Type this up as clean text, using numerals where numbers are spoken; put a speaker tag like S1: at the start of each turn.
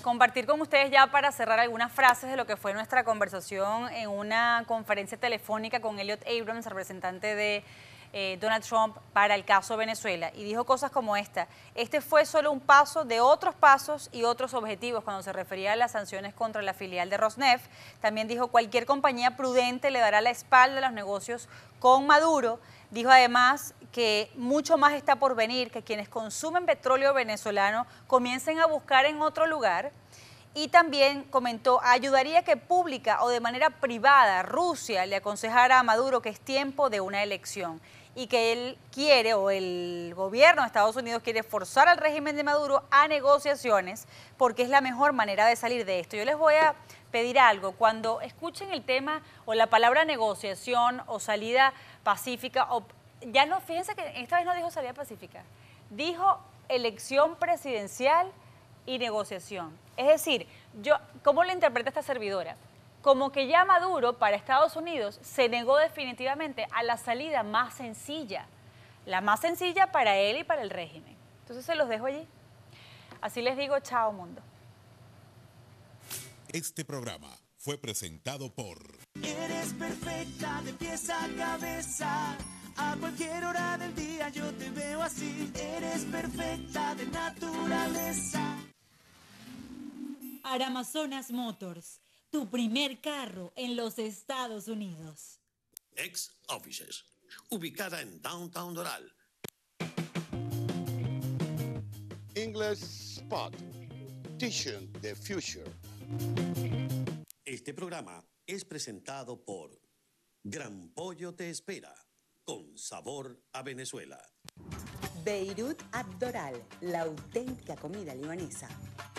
S1: compartir con ustedes ya para cerrar algunas frases de lo que fue nuestra conversación en una conferencia telefónica con Elliot Abrams, representante de Donald Trump para el caso Venezuela, y dijo cosas como esta: este fue solo un paso de otros pasos y otros objetivos cuando se refería a las sanciones contra la filial de Rosneft. También dijo: cualquier compañía prudente le dará la espalda a los negocios con Maduro. Dijo además que mucho más está por venir, que quienes consumen petróleo venezolano comiencen a buscar en otro lugar. Y también comentó: ayudaría que pública o de manera privada Rusia le aconsejara a Maduro que es tiempo de una elección, y que él quiere, o el gobierno de Estados Unidos quiere, forzar al régimen de Maduro a negociaciones porque es la mejor manera de salir de esto. Yo les voy a pedir algo: cuando escuchen el tema o la palabra negociación o salida pacífica, o ya no, fíjense que esta vez no dijo salida pacífica, dijo elección presidencial y negociación. Es decir, ¿cómo lo interpreta esta servidora? Como que ya Maduro para Estados Unidos se negó definitivamente a la salida más sencilla, la más sencilla para él y para el régimen. Entonces se los dejo allí. Así les digo, chao mundo.
S2: Este programa fue presentado por...
S3: Eres perfecta de pies a cabeza. A cualquier hora del día yo te veo así. Eres perfecta de naturaleza.
S4: Aramazonas Motors, tu primer carro en los Estados Unidos.
S5: Ex Offices, ubicada en Downtown Doral.
S6: English Spot, Teaching the Future.
S5: Este programa es presentado por Gran Pollo Te Espera, con sabor a Venezuela.
S7: Beirut Abdoral, la auténtica comida libanesa.